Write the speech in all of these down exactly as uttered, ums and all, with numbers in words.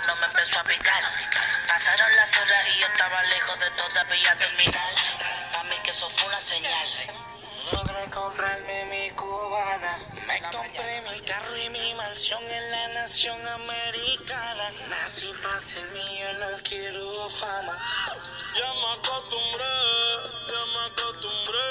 mano me empezó a picar. Pasaron las horas y yo estaba lejos de todavía terminar. A mí que eso fue una señal. Logré comprarme mi cubana. Me compré mi carro y mi mansión en la nación americana. Nací para ser mío, no quiero fama. Ya me acostumbré, ya me acostumbré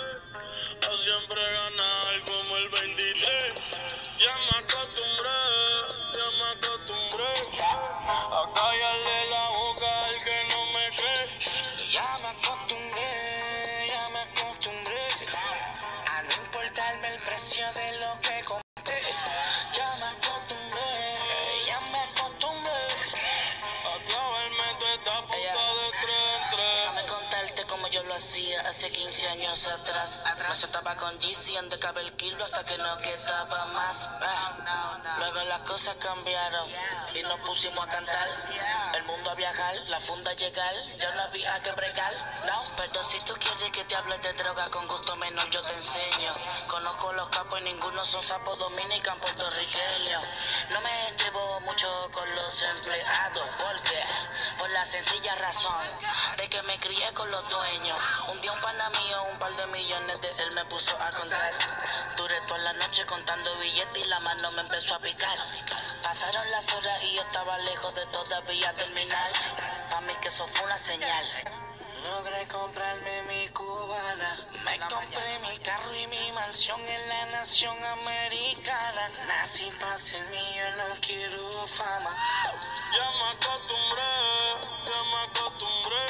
a siempre ganar como el veintitrés. Ya me acostumbré, ya me acostumbré a callarle la boca al que no me cree. Ya me acostumbré, ya me acostumbré a no importarme el precio de lo que compré. Ya me acostumbré, ya me acostumbré A clavarme toda esta puta de tres en tres. Déjame contarte como yo lo hacía hace quince años atrás. Me soltaba con G C en de el kilo hasta que no quedaba más. Ah. Luego las cosas cambiaron y nos pusimos a cantar. El mundo a viajar, la funda a llegar. Ya no había que bregar, no. Pero si tú quieres que te hable de droga con gusto menos, yo te enseño. Conozco los capos y ninguno son sapos dominicanos puertorriqueños. No me llevo mucho con los empleados, porque por la sencilla razón de que me crié con los dueños. Un día un pana mío, un par de millones de él me puso a contar. Duré toda la noche contando billetes y la mano me empezó a picar. Pasaron las horas y yo estaba lejos de todavía terminar. Pa' mí que eso fue una señal. Logré comprarme mi cubana. Me compré mi carro y mi mansión en la nación americana. Nací para ser mío, no quiero fama. Ya me acostumbré, ya me acostumbré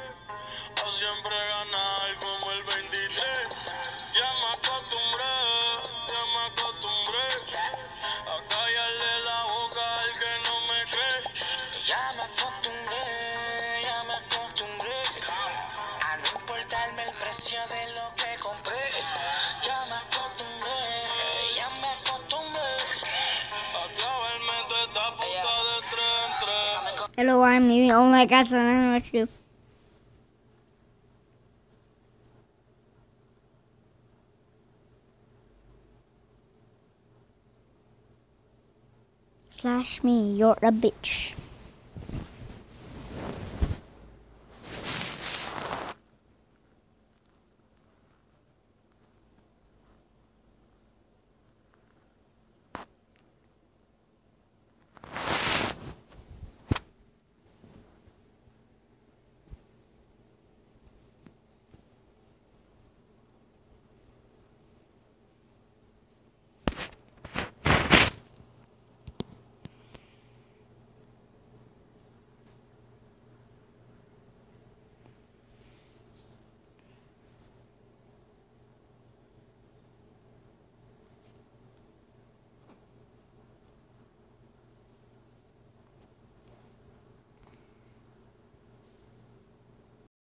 a siempre ganar como el veintitrés. Ya me acostumbré, ya me acostumbré a callarle la boca al que no me cree. Ya me acostumbré, ya me acostumbré a no importarme el precio de lo que compré. Ya me acostumbré, ya me acostumbré A clavarme toda esta puta de tres en tres. Hello, I'm leaving. Oh my gosh, I don't know what to do. Slash me, you're a bitch.